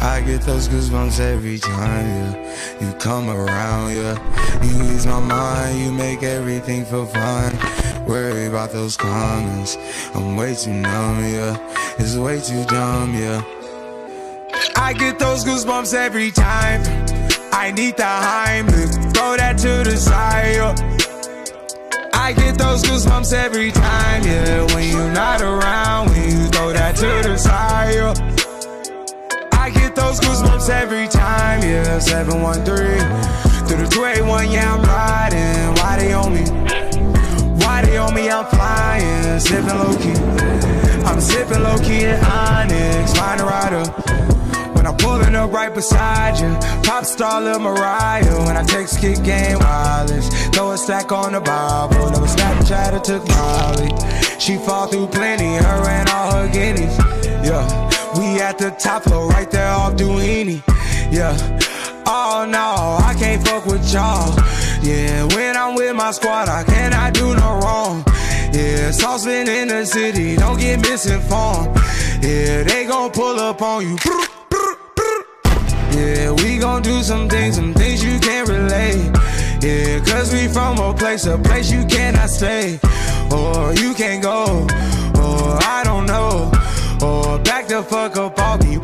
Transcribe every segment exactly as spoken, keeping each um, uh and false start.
I get those goosebumps every time, yeah. You come around, yeah. You ease my mind, you make everything feel fine. Worry about those comments, I'm way too numb, yeah. It's way too dumb, yeah. I get those goosebumps every time. I need the Heimlich, throw that to the side, yeah. I get those goosebumps every time, yeah. When you're not around, when you throw that to the side, yeah. I get those goosebumps every time, yeah. seven one three through the two eight one, yeah, I'm riding. Why they on me? Why they on me? I'm flying, sipping low-key. I'm sipping low-key in Onyx, find a rider. When I'm pulling up right beside you, pop star Lil Mariah. When I text kick game wireless, throw a stack on the Bible. Never Snapchat or took Molly. She fall through plenty, her and all her guineas, yeah. We at the top floor, right there off Duini, yeah. Oh no, I can't fuck with y'all, yeah. When I'm with my squad, I cannot do no wrong, yeah. Saucepan in the city, don't get misinformed, yeah. They gon' pull up on you, yeah. We gon' do some things, some things you can't relate, yeah. Cause we from a place, a place you cannot stay, or you can't go, or I don't know, or back the fuck up off me.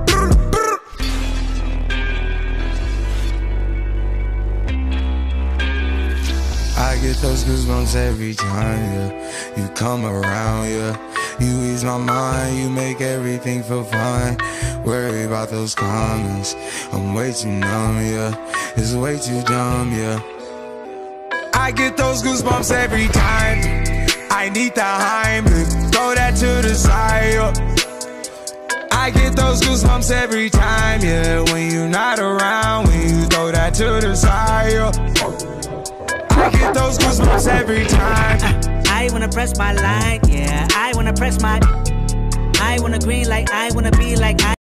I get those goosebumps every time, yeah. You come around, yeah. You ease my mind, you make everything feel fine. Worry about those comments, I'm way too numb, yeah. It's way too dumb, yeah. I get those goosebumps every time. I need the Heimlich, throw that to the side, yeah. I get those goosebumps every time, yeah. When you're not around, when you throw that to the side, yeah. I get those goosebumps every time. I wanna press my line, yeah. I wanna press my I wanna green like I wanna be like I